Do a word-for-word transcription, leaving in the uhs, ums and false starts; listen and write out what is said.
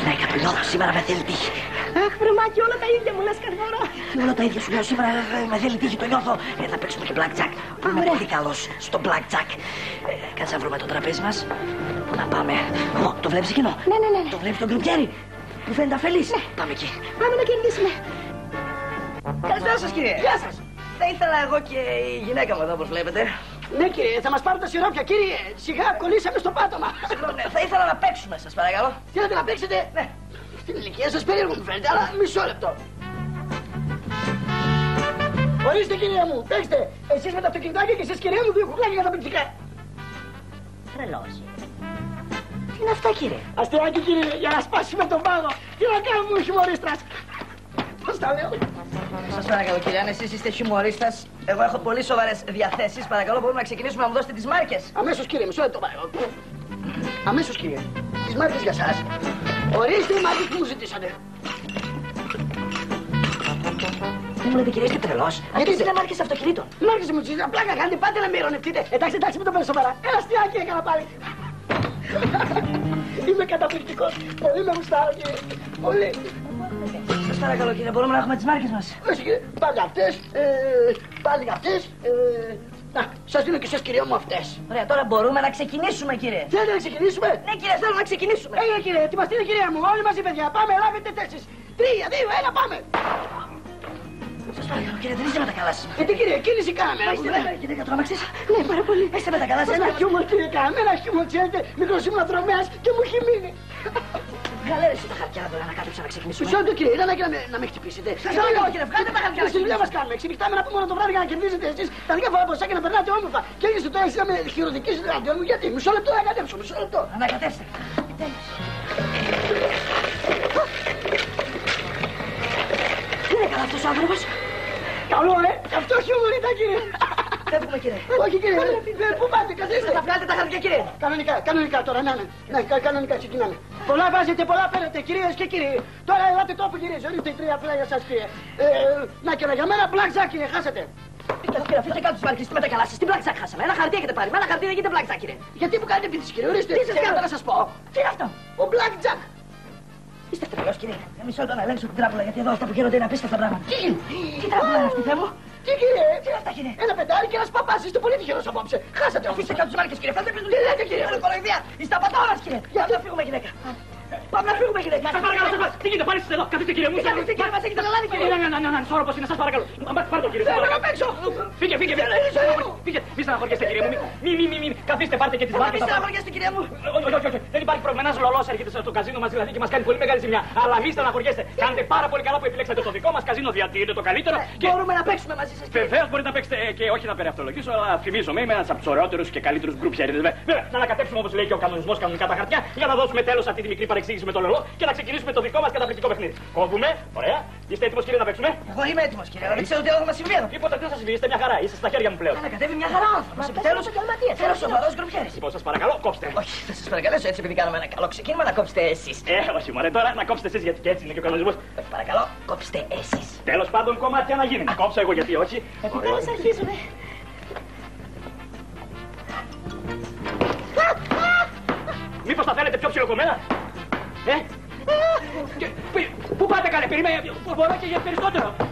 Γυναίκα πυλό, σήμερα με θέλει τύχη. Αχ, βρεμάκι, όλα τα ίδια μου λες κάθε φορά. Όλα τα ίδια σου λέω σήμερα, με θέλει τύχη, το νιώθω. Ε, θα παίξουμε και blackjack. Είμαι πολύ καλός στο blackjack. Ε, κάτσε να βρούμε το τραπέζι μας. Πού να πάμε? Ω, το βλέπεις εκείνο? Ναι, ναι, ναι. Το βλέπεις τον γκρουπιέρι που φαίνεται αφελής? Ναι. Πάμε εκεί. Πάμε να κερδίσουμε. Καλησπέρα σας, κύριε. Γεια σας. Θα ήθελα εγώ και η γυναίκα μου εδώ, όπως βλέπετε. Ναι, κύριε, θα μας πάρουν τα σιρόπια, κύριε. Σιγά, κολλήσαμε στο πάτωμα. Συγγνώμη, θα ήθελα να παίξουμε, σας παρακαλώ. Θέλετε να παίξετε? Ναι. Στην ηλικία σας περίεργο μου φαίνεται, αλλά μισό λεπτό. Ορίστε, κυρία μου, παίξτε. Εσείς με τα αυτοκινητάκια και εσείς, κυρία μου, δύο κουκλάκια καταπληκτικά. Τρελός. Τι είναι αυτά, κύριε? Αστιάκι, κύριε, για να σπάσουμε τον πάγο. Τι να κάνουμε, χιουμορίστρας. Πώς τα λέω? Σας παρακαλώ, κύριε, αν εσείς είστε χιουμορίστας, εγώ έχω πολύ σοβαρές διαθέσεις. Παρακαλώ, μπορούμε να ξεκινήσουμε να μου δώσετε τις μάρκες. Αμέσως, κύριε, μισό λεπτό. Αμέσως, κύριε. Τις μάρκες για σας. Ορίστε οι μάρκες που μου ζητήσατε. Δεν μου λέτε, κύριε, είστε τρελός? Αυτές είναι μάρκες αυτοκινήτων. Μάρκες μου ζητήσατε. Απλά κάνετε, πάτε να με ειρωνευτείτε. Εντάξει, εντάξει, μην το παίρνω σοβαρά. Ένα αστιάκι έκανα πάλι. Είμαι καταπληκτικός. Πολύ με γουστάρω, κύριε. Πολύ. Σας παρακαλώ, κύριε, μπορούμε να έχουμε τις μάρκες μας? Όχι, κύριε, πάλι αυτές, ε, πάλι αυτές, ε, να, σας δίνω και εσείς, κυρία μου, αυτές. Ωραία, τώρα μπορούμε να ξεκινήσουμε, κύριε. Θέλετε να ξεκινήσουμε? Ναι, κύριε, θέλω να ξεκινήσουμε. Έγινε, κύριε, ετοιμαστείτε, κυρία μου, όλοι μαζί, παιδιά. Πάμε, λάβετε θέσεις. Τρία, δύο, ένα, πάμε. Σας παρακαλώ, κύριε, δεν είστε με τα καλά σας. Γιατί, κύριε, κίνηση κάναμε. Είστε με τα κύριε, κατρόμαξες? Ναι, πάρα πολύ. Είστε με τα καλά σας? Ένα χιούμορ, κύριε, κάναμε, ένα χιούμορ, ξέρετε, μικρός ήμουν δρομέας και μου έχει μείνει. Βγάλε εσύ τα χαρτιά τώρα να κάτσουμε να ξεκινήσουμε. Μισό λεπτό, κύριε, ήταν ανάγκη να με, να με χτυπήσετε. Σας παρακαλώ, κύριε, βγάλτε τα χαρτιά. Στη δουλειά μας κάνουμε. Ξυπνητάμε να πούμε όλο το βράδυ για να κερδίζετε εσείς τα δικά φορά ποσά και να περνάτε όμορφα. Και έγινε τώρα εσείς να με χειροδικήσετε εναντίον μου. Γιατί? Μισό λεπτό να ανακατέψω, μισό λεπτό. Ανακατεύστε. Τι είναι καλά αυτός ο άνθρωπος? Καλό, ε! Αυτό χιούμορ ήταν, κύριε. Φεύγουμε, κύριε. Όχι, κύριε. Πού πάτε, καθίστε. Θα βγάλετε τα χαρτιά, κύριε. Κανονικά, κανονικά τώρα, ναι, ναι. Ναι, κα- κανονικά ξεκινάμε. Πολλά βάζετε, πολλά παίρνετε, κυρίες και κύριοι. Τώρα ελάτε τόπο, κύριε. Ορίστε οι τρία φλάγια σας, κύριε. Ε, να και για μένα, blackjack, κύριε, χάσατε. Κύριε, αφήστε κάτω τις μάρκες, τι με τα καλά σας. Τι blackjack χάσαμε? Ένα χαρτί έχετε πάρει. Με ένα χαρτί δεν γίνεται blackjack, κύριε. Γιατί μου κάνετε πίτση, κύριε, ορίστε. Τι σας κάνω? να σας πω. Τι είναι αυτό? Ο blackjack. Είστε τρελός, κύριε. Ε, Μισό λεπτό να ελέγξω την τράπουλα, γιατί εδώ αυτά που γίνονται είναι απίστευτα πράγματα. Τι? Τι τράπουλα είναι αυτή, Θεέ μου? Τι, κύριε. Τι είναι αυτά, κύριε? Ένα πεντάρι και ένας παπάς. Είστε πολύ τυχερός απόψε. Χάσατε όμως. Αφήστε κάτω τις μάρκες, κύριε. Φέρτε πίσω Τι λέτε, κύριε? Είστε κολοειδία. Είστε απατώλας, κύριε. Για να φύγουμε, γυναίκα. Πάμε να φύγουμε, γυναίκα. Σας παρακαλώ, σας παρακαλώ. Τι γίνεται, πάλι είστε εδώ. Καθίστε, κύριε μου. Τι καθίστε, κύριε, μας έχετε τρελάνει, κύριε. Ναι, ναι, ναι, ναι, ναι, σώροπος είναι, σας παρακαλώ. Μα, πάρτε το, κύριε. σας Θέλω να παρακαλώ. παίξω. Φύγε, φύγε, φύγε. Φύγε, μη στεναχωριέστε, κύριε μου. Μη, μη, μη, μη. Καθίστε, πάρτε και τις Μη μάρκες. στεναχωριέστε, κυρία μου. Όχι, όχι, όχι. Δεν υπάρχει πρόβλημα. Ένας λολός έρχεται στο καζίνο μας δηλαδή και μας κάνει πολύ μεγάλη ζημιά. Αλλά μη στεναχωριέστε. Κάνετε πάρα πολύ καλά που επιλέξατε το δικό μας καζίνο, γιατί είναι το καλύτερο. Και... Μπορούμε να παίξουμε μαζί σας, κύριε. Βεβαίως μπορείτε να παίξετε ε, και όχι να περιαυτολογήσω, αλλά φημίζομαι είμαι ένας από τους ωραιότερους και καλύτερους γκρουπιέριδες. Βέβαια, να ανακατέψουμε όπως λέει και ο κανονισμός κανονικά τα χαρτιά για να δώσουμε τέλος αυτή τη μικρή παρεξήγηση με το λολό και να ξεκινήσουμε το δικό μας καταπληκτικό παιχνίδι. Κόβουμε, ωραία. Είστε έτοιμος, κύριε, να παίξουμε? Εγώ είμαι έτοιμος, κύριε, αλλά δεν ξέρω τι άλλο θα μας συμβεί εδώ. Τίποτα, τι θα σας συμβεί, είστε μια χαρά, είστε στα χέρια μου πλέον. Ανακατεύει μια χαρά άνθρωπος. Επιτέλους, θέλω σοβαρός γκρουπιέρης. Λοιπόν, σας παρακαλώ, κόψτε. Όχι, θα σας παρακαλέσω έτσι επειδή κάναμε ένα καλό ξεκίνημα να κόψετε εσείς. Ε, όχι, μωρέ, τώρα να κόψετε εσείς γιατί και έτσι είναι και ο κανονισμός. Όχι, παρακαλώ, κόψτε εσείς. Τέλος πάντων, κομμάτια να γίνει. Να κόψω εγώ γιατί όχι. Επιτέλους αρχίζουμε. Μήπως τα θέλετε πιο ψιλοκομμένα? Ε? Και, πού πάτε καλέ, περιμένετε, μπορώ και για περισσότερο.